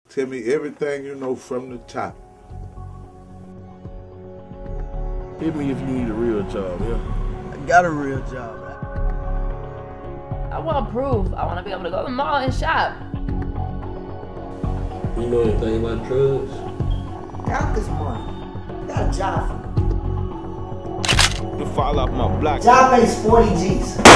Tell me everything you know from the top. Hit me if you need a real job, yeah? I got a real job. I want proof. I want to be able to go to the mall and shop. You know anything about drugs? Got this money. Got a job for me. You fall off my block. Job pays 40 G's.